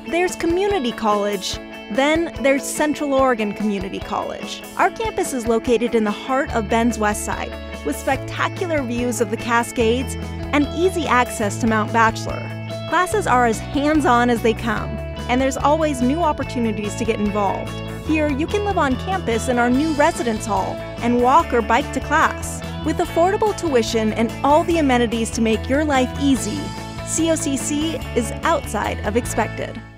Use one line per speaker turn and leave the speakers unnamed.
There's community college. Then there's Central Oregon Community College. Our campus is located in the heart of Bend's West Side, with spectacular views of the Cascades and easy access to Mount Bachelor. Classes are as hands-on as they come, and there's always new opportunities to get involved. Here, you can live on campus in our new residence hall and walk or bike to class. With affordable tuition and all the amenities to make your life easy, COCC is outside of expected.